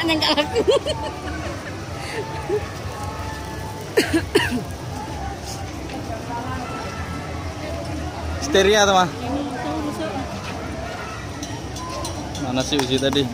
maknya nggak laku. Histeria tuh mah. Mana sih uji tadi?